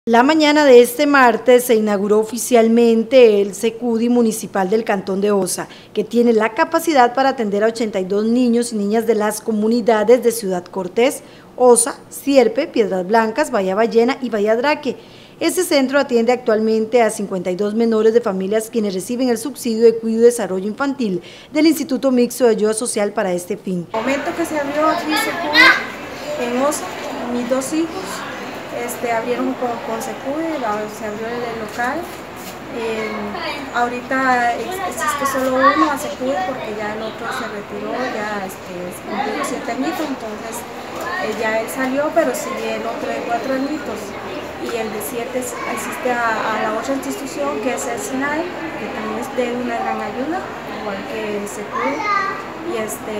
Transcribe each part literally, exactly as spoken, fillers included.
La mañana de este martes se inauguró oficialmente el Secudi municipal del Cantón de Osa, que tiene la capacidad para atender a ochenta y dos niños y niñas de las comunidades de Ciudad Cortés, Osa, Sierpe, Piedras Blancas, Bahía Ballena y Bahía Draque. Este centro atiende actualmente a cincuenta y dos menores de familias quienes reciben el subsidio de cuidado y desarrollo infantil del Instituto Mixto de Ayuda Social para este fin. En el momento que se abrió aquí Secudi en Osa, mis dos hijos Este, abrieron con, con Secudi, se abrió el local. Eh, ahorita existe solo uno a Secudi porque ya el otro se retiró, ya este, cumplió los siete añitos, entonces eh, ya él salió, pero sigue el otro de cuatro añitos. Y el de siete asiste a, a la otra institución que es el SINAI, que también es de una gran ayuda, igual que Secudi. Y este,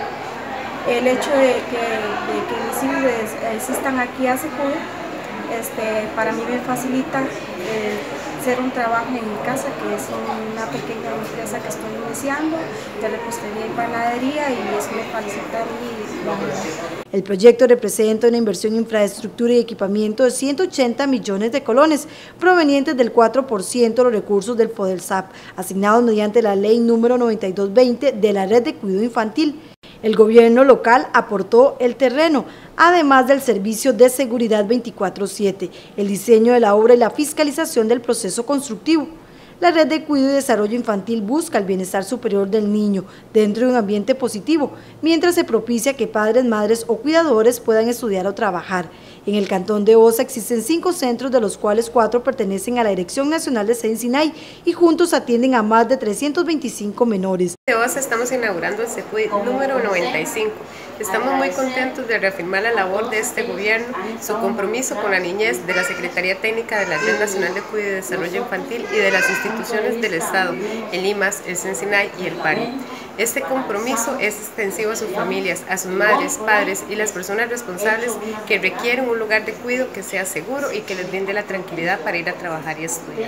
el hecho de que, de que mis hijos asistan aquí a Secudi, Este, para mí me facilita eh, hacer un trabajo en mi casa, que es una pequeña empresa que estoy iniciando, de repostería y panadería, y eso me facilita a mí. El proyecto representa una inversión en infraestructura y equipamiento de ciento ochenta millones de colones, provenientes del cuatro por ciento de los recursos del FODELSAP, asignados mediante la ley número noventa y dos veinte de la Red de Cuidado Infantil. El gobierno local aportó el terreno, además del servicio de seguridad veinticuatro siete, el diseño de la obra y la fiscalización del proceso constructivo. La Red de Cuidado y Desarrollo Infantil busca el bienestar superior del niño dentro de un ambiente positivo, mientras se propicia que padres, madres o cuidadores puedan estudiar o trabajar. En el Cantón de Osa existen cinco centros, de los cuales cuatro pertenecen a la Dirección Nacional de SENSINAI y juntos atienden a más de trescientos veinticinco menores. De Osa estamos inaugurando el Secudi número noventa y cinco. Estamos muy contentos de reafirmar la labor de este gobierno, su compromiso con la niñez, de la Secretaría Técnica de la Red Nacional de Cuidado y Desarrollo Infantil y de las instituciones del Estado, el I M A S, el SENSINAI y el PARI. Este compromiso es extensivo a sus familias, a sus madres, padres y las personas responsables que requieren un lugar de cuidado que sea seguro y que les brinde la tranquilidad para ir a trabajar y estudiar.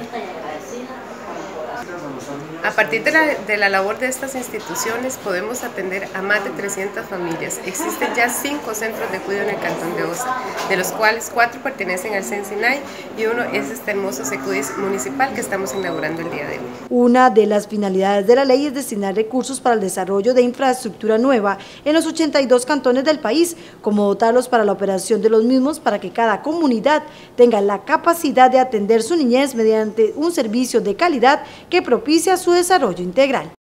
A partir de la, de la labor de estas instituciones podemos atender a más de trescientas familias. Existen ya cinco centros de cuidado en el Cantón de Osa, de los cuales cuatro pertenecen al SENSINAI y uno es este hermoso Secudi municipal que estamos inaugurando el día de hoy. Una de las finalidades de la ley es destinar recursos para el desarrollo de infraestructura nueva en los ochenta y dos cantones del país, como dotarlos para la operación de los mismos para que cada comunidad tenga la capacidad de atender su niñez mediante un servicio de calidad que propicia su desarrollo integral.